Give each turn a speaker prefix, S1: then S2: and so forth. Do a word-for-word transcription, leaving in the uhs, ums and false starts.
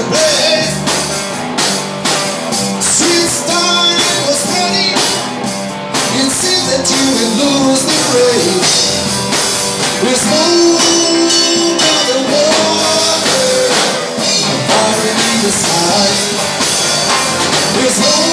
S1: place. Sweet star, it was ready. It seems that you will lose the race. There's no other water, far in the sky. There's no